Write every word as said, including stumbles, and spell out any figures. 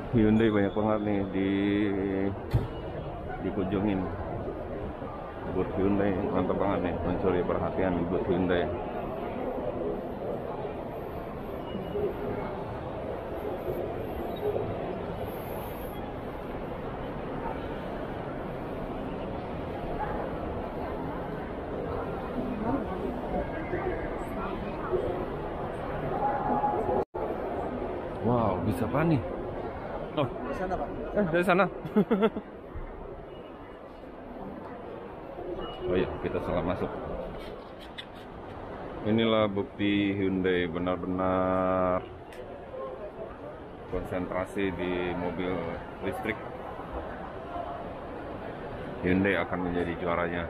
Hyundai banyak banget nih di dikunjungin. Buat Hyundai mantap banget nih, mencuri perhatian buat Hyundai. Wow, bisa apa nih? Oh, Di sana, Pak. eh dari sana. Oh iya, kita salah masuk. Inilah bukti Hyundai benar-benar konsentrasi di mobil listrik. Hyundai akan menjadi juaranya.